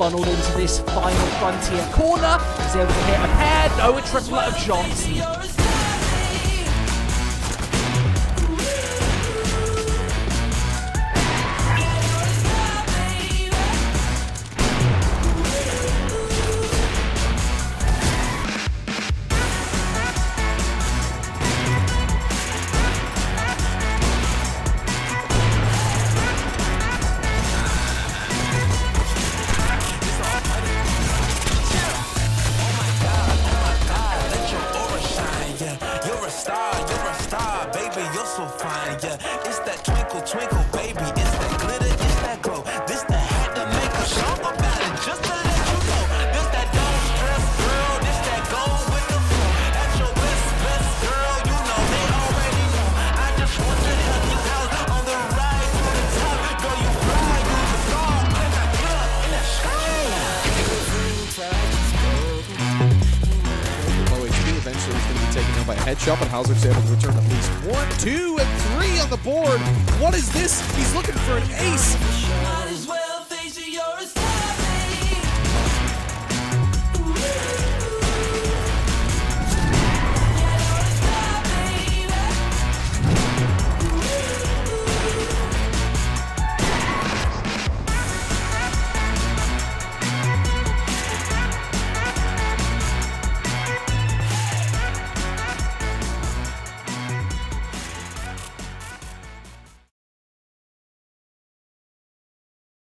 funneled into this final frontier corner. He's able to hit a pair, no, a triplet of Johnson. So fine, yeah. It's that twinkle, twinkle, baby. It's that glitter, it's that glow. This that hat to make a show about it, just to let you know. This that don't stress, girl. This that go with the flow. At your best, girl. You know they already know. I just want to help you out on the ride to the top. Girl, you fly, you the star. In that sky. Low HP, eventually he's going to be taken down by a headshot, but Hauser's able to return at least 1, 2, and 3 on the board. What is this? He's looking for an ace.